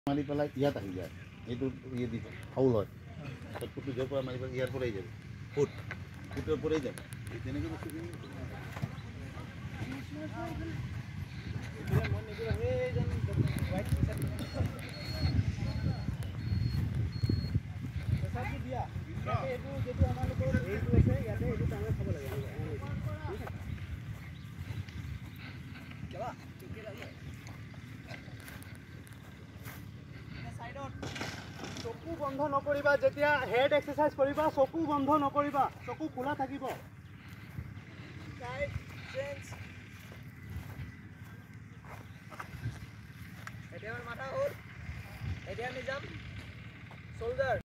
মাৰি পেলাই ইয়াত আহি যায় এইটো ইয়ে দিব ফাউল হয় ফুটটো য'ৰ পৰা মাৰিব ইয়াৰ পৰাই যাব ফুটৰ পৰাই যাব তেনেকৈ বস্তুখিনি চকু বন্ধ নকৰিবা যেতিয়া হেড এক্সাৰসাইজ কৰিবা চকু বন্ধ নকৰিবা চকু খোলা থাকিব এতিয়া মাথা হ'ল এতিয়া আমি যাম শোল্ডাৰ